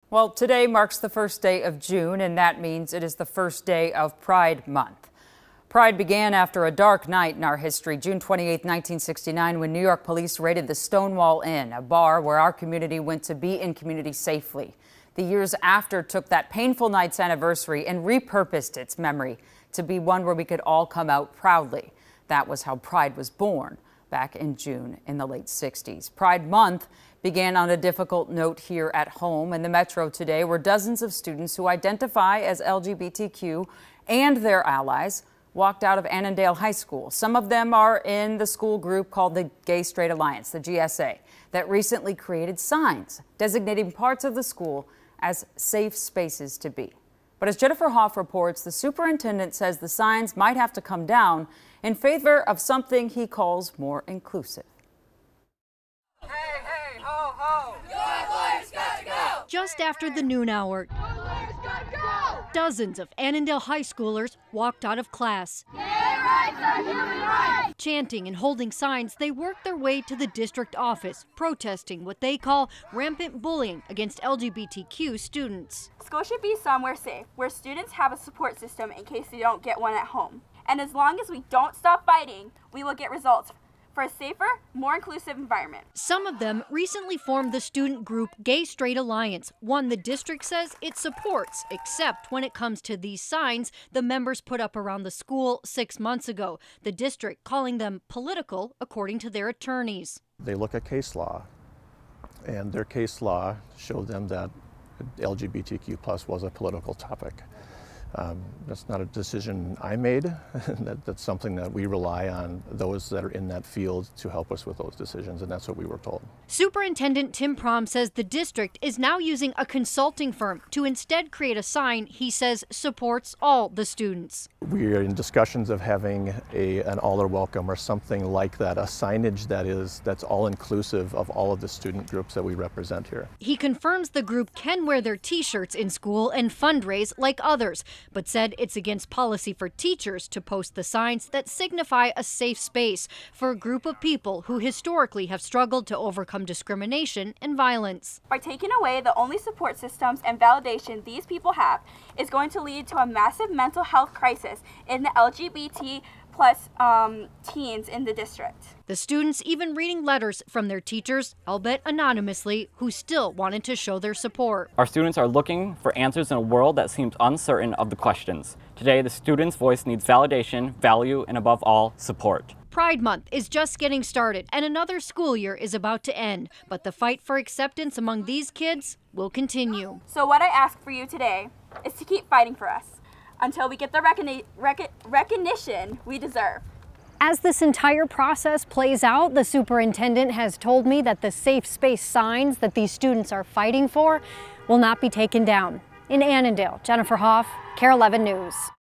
Well, today marks the first day of June, and that means it is the first day of Pride Month. Pride began after a dark night in our history, June 28, 1969, when New York police raided the Stonewall Inn, a bar where our community went to be in community safely. The years after took that painful night's anniversary and repurposed its memory to be one where we could all come out proudly. That was how Pride was born back in June in the late 60s. Pride Month began on a difficult note here at home in the Metro today, where dozens of students who identify as LGBTQ and their allies walked out of Annandale High School. Some of them are in the school group called the Gay Straight Alliance, the GSA, that recently created signs designating parts of the school as safe spaces to be. But as Jennifer Hoff reports, the superintendent says the signs might have to come down in favor of something he calls more inclusive. Hey, hey, ho, ho! Your lawyers got to go! Just after the noon hour, dozens of Annandale high schoolers walked out of class. Gay rights are human rights! Chanting and holding signs, they worked their way to the district office, protesting what they call rampant bullying against LGBTQ students. School should be somewhere safe, where students have a support system in case they don't get one at home. And as long as we don't stop fighting, we will get results for a safer, more inclusive environment. Some of them recently formed the student group Gay Straight Alliance, one the district says it supports, except when it comes to these signs the members put up around the school 6 months ago, the district calling them political, according to their attorneys. They look at case law, and their case law showed them that LGBTQ+ was a political topic. That's not a decision I made. That's something that we rely on those that are in that field to help us with those decisions, and that's what we were told. Superintendent Tim Prom says the district is now using a consulting firm to instead create a sign he says supports all the students. We are in discussions of having an all are welcome or something like that, a signage that's all inclusive of all of the student groups that we represent here. He confirms the group can wear their t-shirts in school and fundraise like others, but said it's against policy for teachers to post the signs that signify a safe space for a group of people who historically have struggled to overcome discrimination and violence. By taking away the only support systems and validation these people have is going to lead to a massive mental health crisis in the LGBT+ teens in the district. The students even reading letters from their teachers, albeit anonymously, who still wanted to show their support. Our students are looking for answers in a world that seems uncertain of the questions. Today, the student's voice needs validation, value, and above all, support. Pride Month is just getting started, and another school year is about to end. But the fight for acceptance among these kids will continue. So what I ask for you today is to keep fighting for us until we get the recognition we deserve. As this entire process plays out, the superintendent has told me that the safe space signs that these students are fighting for will not be taken down. In Annandale, Jennifer Hoff, KARE 11 News.